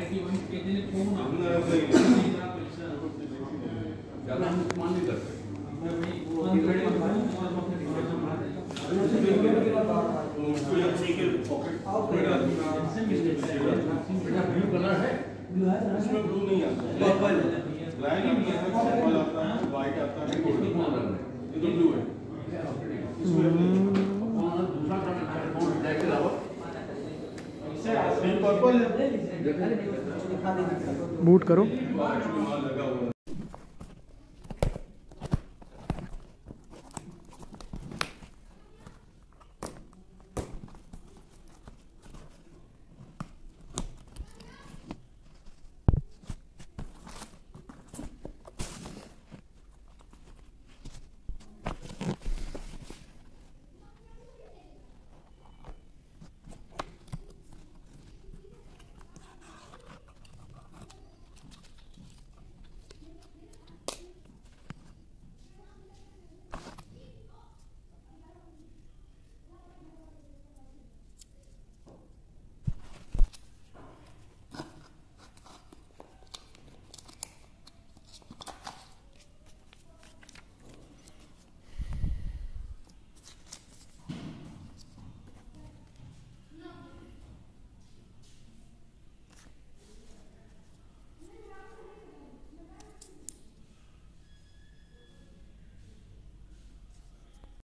इसमें ब्लू नहीं आता, पर्पल ब्लैक ही नहीं आता, पर्पल आता है, व्हाइट आता है, गोल्डन ये तो ब्लू है। बूट करो।